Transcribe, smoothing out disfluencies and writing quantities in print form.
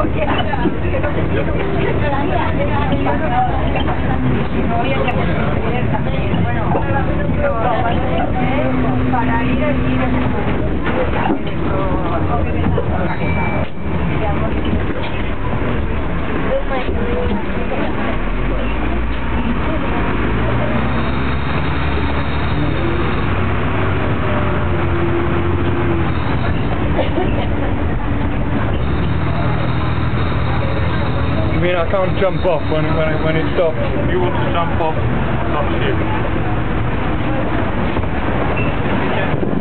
Para ir I mean, I can't jump off when it stops. If you want to jump off, it's up to you.